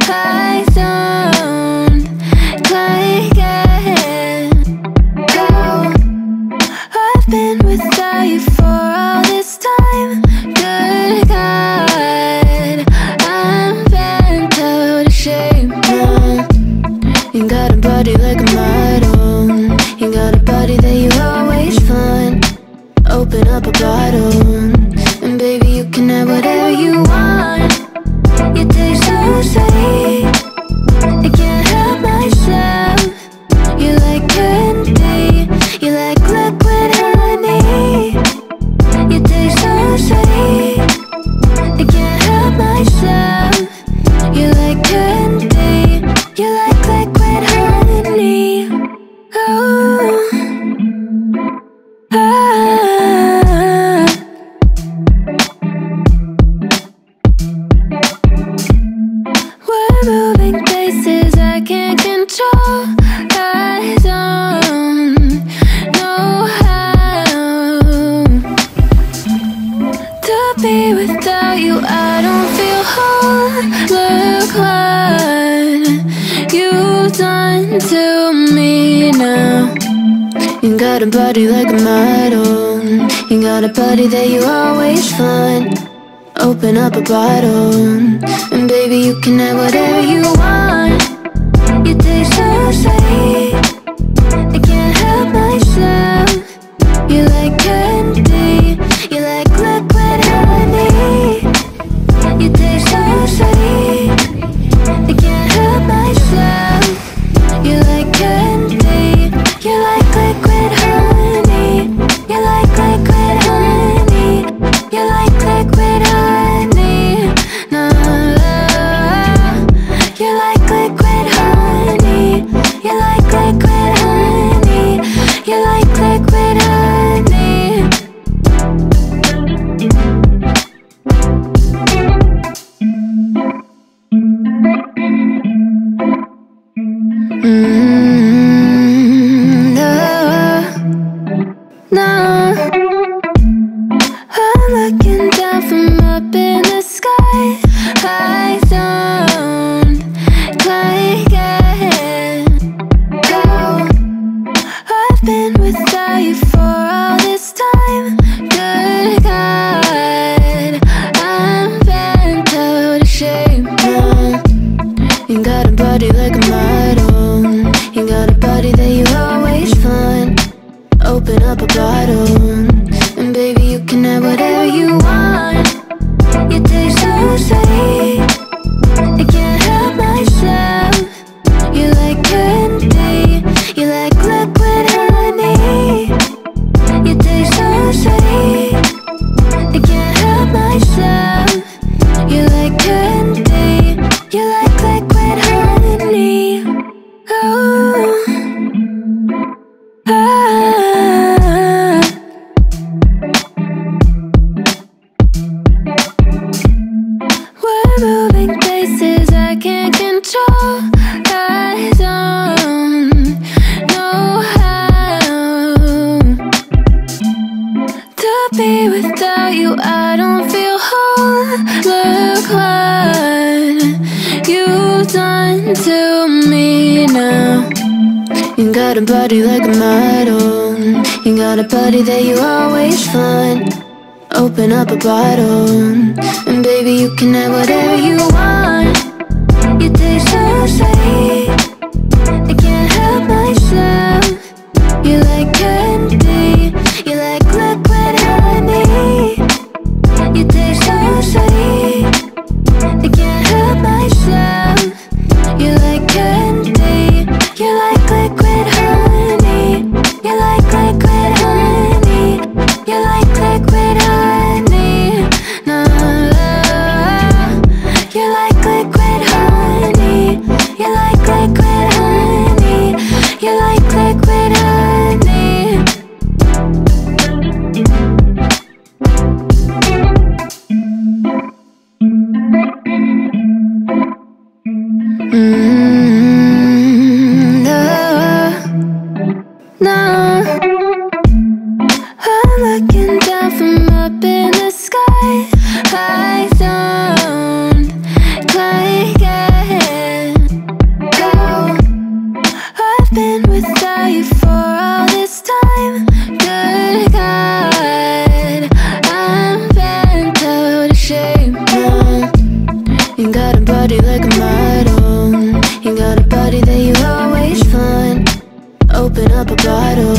I don't quite get how I've been without you for all this time. Good God, I'm bent out of shape now. You got a body like a model. You got a body that you always find. Open up a bottle, and baby you can have whatever you want. You taste so sweet, I can't help myself. You like candy, you like liquid honey. You taste so sweet, I can't help myself. You like candy, you like liquid honey. Oh, ah. We're moving places I can't control. I don't know how to be without you. I don't feel whole. Look what you've done to me now. You got a body like a model. You got a body that you always find. Open up a bottle, and baby you can have whatever you want. You taste so sweet, I can't help myself. You like candy, you like liquid honey. You taste so sweet, I can't help myself. You like candy, you like liquid honey. You like liquid honey. You like liquid honey. No, you like liquid honey. You like liquid honey. You like liquid honey. No, I'm looking down from up in the sky. I don't quite get how I've been without you for all this time. Good God, I'm bent out of shape now. You got a body like a model. You got a body that you always find. Open up a bottle, and baby you can have whatever you want. You taste so sweet, I can't help myself. You like candy, you like liquid honey. You taste so sweet, I can't help myself. You like candy, you like liquid honey. Oh, ah. We're moving places I can't control. I don't know how to be without you. I don't feel whole. Look what you've done to me now. You got a body like a model. You got a body that you always find. Open up a bottle, and baby you can have whatever you want. You taste so sweet, I can't help myself. You like candy, you like liquid honey. You taste so sweet, I can't help myself. You like candy, you like liquid honey. You like liquid honey. You like liquid honey. No, you like liquid honey. You like liquid honey. You like liquid honey. No, I'm looking down from up in the sky. I don't quite get model. You got a body that you always find. Open up a bottle.